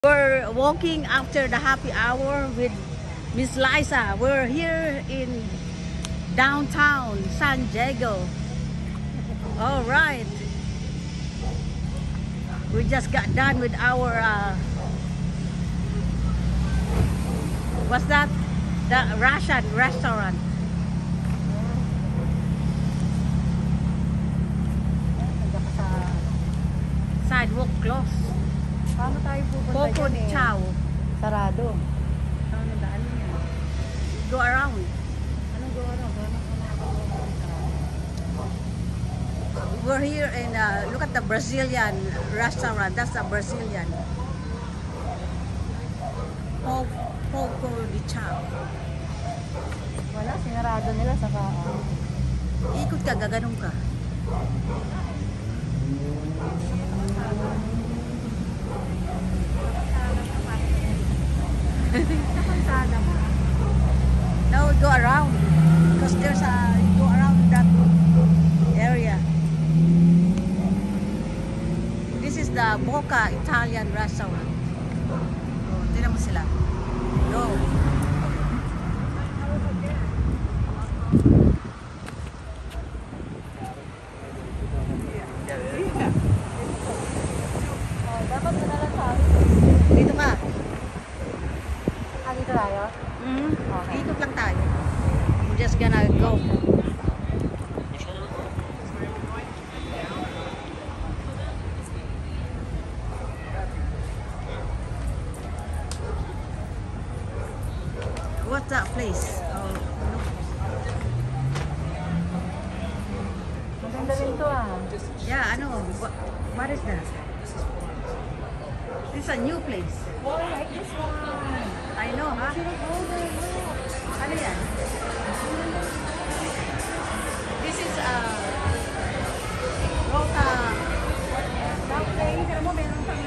We're walking after the happy hour with Miss Liza. We're here in downtown San Diego. All right. We just got done with our what's that? The Russian restaurant. Sidewalk closed. Paano tayo pupunta Coco dyan de Chao. Sarado. Ano daan niya? Go around. Anong gawa na? We're here and look at the Brazilian restaurant. That's a Brazilian. Coco de Chao. Wala, sinarado nila sa Ikot ka, gaganong ka. No, go around. Because there's a, go around that area. This is the Boca Italian restaurant. Oh, tingnan mo sila. No. dapat na lang sa amin. Dito ka. Dito tayo? Okay. Dito lang tayo. We're just gonna go. What's that place? Oh, no. Maganda rin to Yeah, I know. What is that? This is a new place. Oh, I like this one. I know, ha? Ano yan? This is Roca. Tapos pero mo meron kang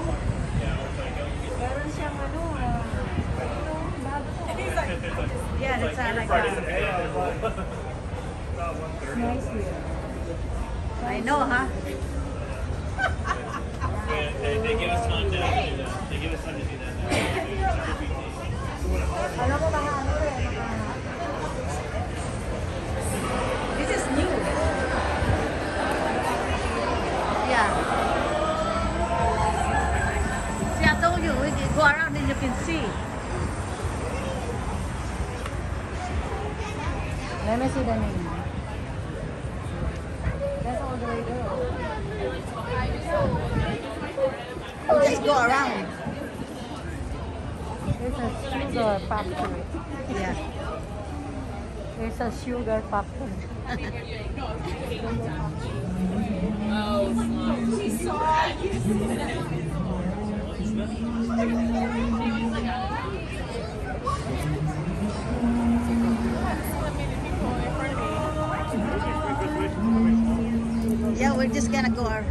meron siyang bago to. Yeah, it's like a, Nice here. I know, huh? They give us time to do that. They give us time to do that. Alam mo mga This is new. Yeah. See, I told you, we can go around and you can see. Let me see the name. That's all the way there. Just go around. There's a sugar factory. Yeah. There's a sugar factory. Yeah, we're just gonna go around.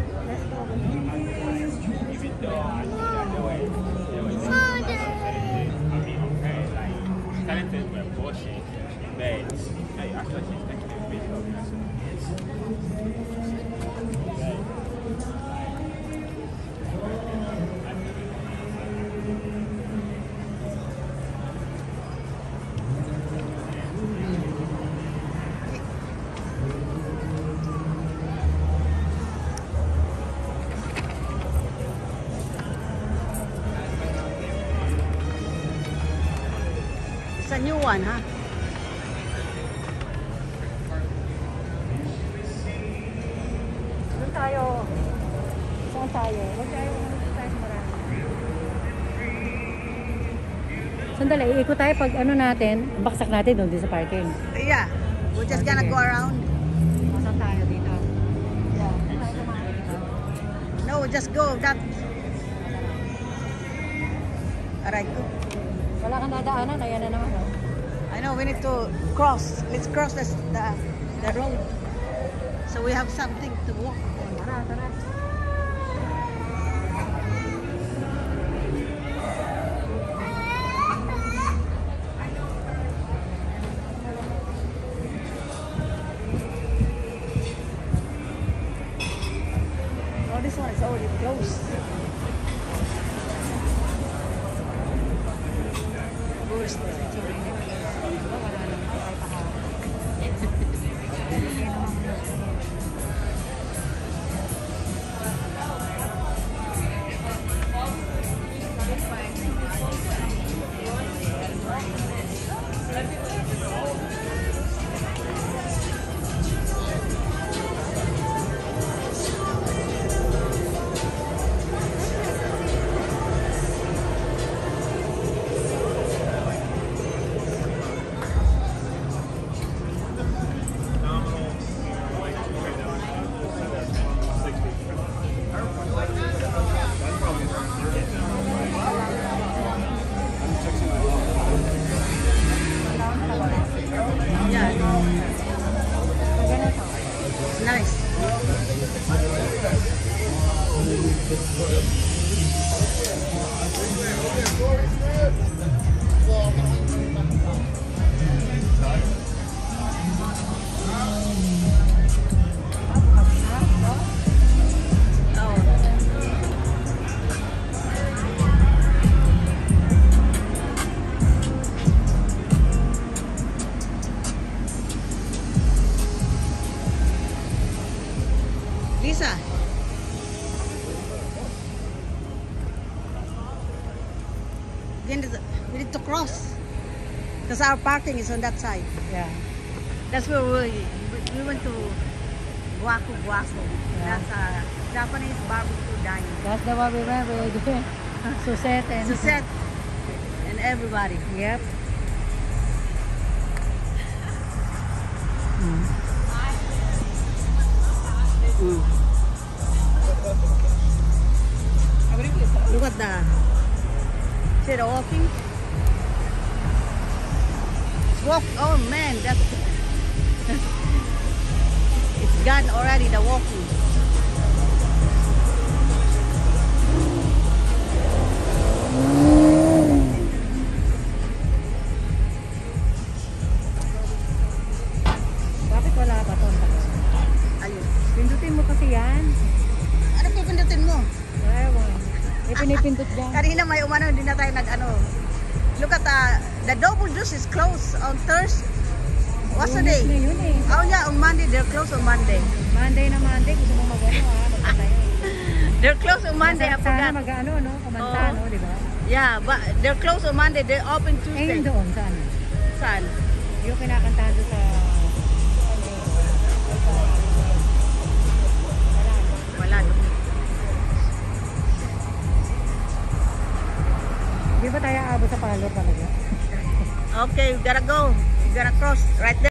It's a new one, huh? Doon tayo. Saan tayo? Huwag tayo sa marami. Sandali, iikot tayo pag ano natin, baksak natin doon sa parking. Yeah. We're just gonna go around. Saan tayo dito? Yeah. Saan tayo kumain dito? No, just go. That. Alright, go. Wala kang dadaanan, ayan na naman. I know we need to cross. Let's cross the road. So we have something to walk on. Tara, tara. Oh, this one is already closed. tourist there. Wala naman siya kahit ako. Yeah, nice. Lisa. We need to cross because our parking is on that side. Yeah. That's where we went to Guaco Guaco. Yeah. That's a Japanese barbecue dining. That's the one we went with Suzette and Suzette and everybody. Yep. Look at the. See the walking? Walk. Oh man, that's. It's gone already. The walking. Bakit wala pa to? Ayun. Pindutin mo kasi yan. Ano pipindutin mo? Ewan. May pinipindot dyan. Kanina may umano, hindi na tayo nag-ano. Look at the double juice is closed on Thursday. What's the Lunes day? na yun eh. Oh yeah, on Monday. They're closed on Monday. Monday na Monday. Gusto mo mag-ano magpunta yun. They're closed on Monday. I Sana forgot. mag-ano, no? Kumanta, Oo. no? Di ba? Yeah, but they're closed on Monday. They're open Eh, Tuesday. yun doon. Saan? Saan? Yung kinakantahan doon sa... Wala. Di ba tayo abot sa palo talaga? Okay, we gotta go. We gotta cross right there.